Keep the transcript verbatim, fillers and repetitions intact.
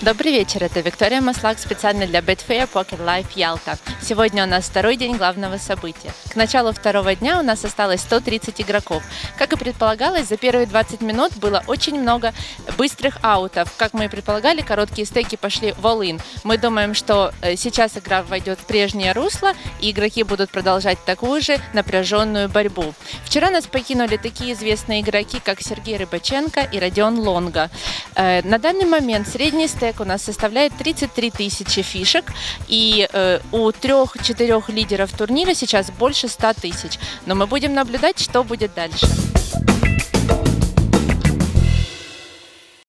Добрый вечер, это Виктория Маслак специально для Betfair Poker Live Ялта. Сегодня у нас второй день главного события. К началу второго дня у нас осталось сто тридцать игроков. Как и предполагалось, за первые двадцать минут было очень много быстрых аутов. Как мы и предполагали, короткие стейки пошли в all-in. Мы думаем, что сейчас игра войдет в прежнее русло, и игроки будут продолжать такую же напряженную борьбу. Вчера нас покинули такие известные игроки, как Сергей Рыбаченко и Родион Лонга. На данный момент средний стейк у нас составляет тридцать три тысячи фишек, и э, у трех-четырех лидеров турнира сейчас больше ста тысяч. Но мы будем наблюдать, что будет дальше.